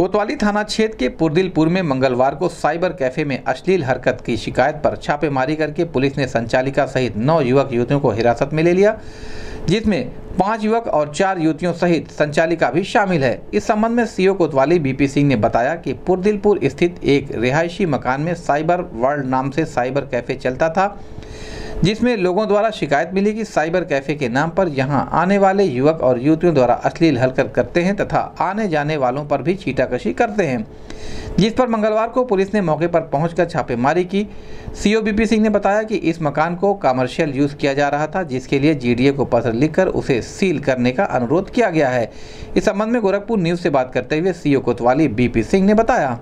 कोतवाली थाना क्षेत्र के पुरदिलपुर में मंगलवार को साइबर कैफे में अश्लील हरकत की शिकायत पर छापेमारी करके पुलिस ने संचालिका सहित 9 युवक युवतियों को हिरासत में ले लिया, जिसमें 5 युवक और 4 युवतियों सहित संचालिका भी शामिल है। इस संबंध में सीओ कोतवाली बीपी सिंह ने बताया कि पुरदिलपुर स्थित एक रिहायशी मकान में साइबर वर्ल्ड नाम से साइबर कैफे चलता था, जिसमें लोगों द्वारा शिकायत मिली कि साइबर कैफे के नाम पर यहां आने वाले युवक और युवतियों द्वारा अश्लील हरकत करते हैं तथा आने जाने वालों पर भी छीटाकशी करते हैं, जिस पर मंगलवार को पुलिस ने मौके पर पहुंचकर छापेमारी की। सीओ बीपी सिंह ने बताया कि इस मकान को कमर्शियल यूज किया जा रहा था, जिसके लिए जीडीए को पत्र लिखकर उसे सील करने का अनुरोध किया गया है। इस संबंध में गोरखपुर न्यूज से बात करते हुए सीओ कोतवाली बीपी सिंह ने बताया।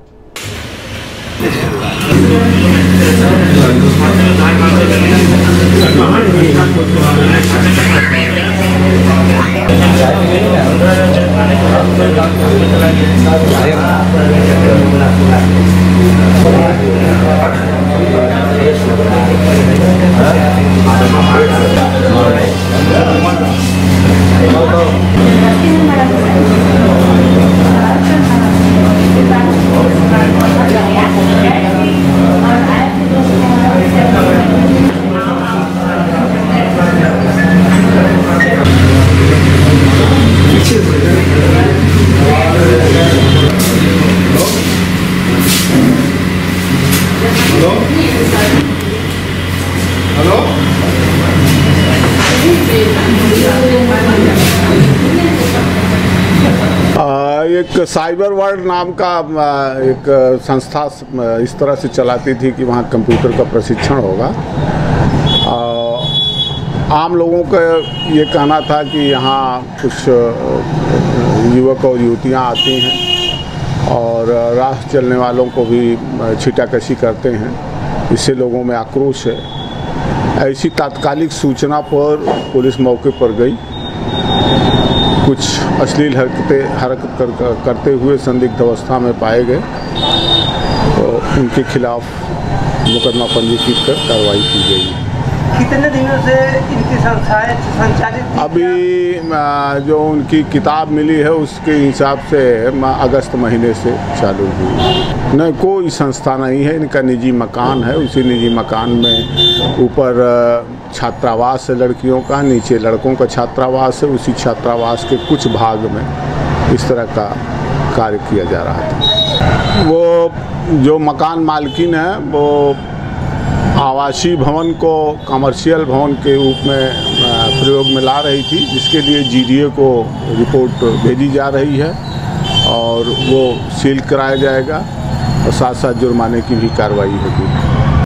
एक साइबर वर्ल्ड नाम का एक संस्था इस तरह से चलाती थी कि वहाँ कंप्यूटर का प्रशिक्षण होगा। आम लोगों का ये कहना था कि यहाँ कुछ युवक और युवतियाँ आती हैं और राह चलने वालों को भी छीटाकशी करते हैं, इससे लोगों में आक्रोश है। ऐसी तात्कालिक सूचना पर पुलिस मौके पर गई। कुछ अश्लील हरकत करते हुए संदिग्ध अवस्था में पाए गए तो उनके खिलाफ मुकदमा पंजीकृत कर कार्रवाई की गई। कितने दिनों से इनकी संस्थाएं संचालित थी? अभी जो उनकी किताब मिली है उसके हिसाब से अगस्त महीने से चालू हुई। नहीं, कोई संस्था नहीं है, इनका निजी मकान है। उसी निजी मकान में ऊपर छात्रावास है लड़कियों का, नीचे लड़कों का छात्रावास है। उसी छात्रावास के कुछ भाग में इस तरह का कार्य किया जा रहा था। वो जो मकान मालकिन है वो आवासीय भवन को कमर्शियल भवन के रूप में प्रयोग में ला रही थी, जिसके लिए जीडीए को रिपोर्ट भेजी जा रही है और वो सील कराया जाएगा और साथ साथ जुर्माने की भी कार्रवाई होगी।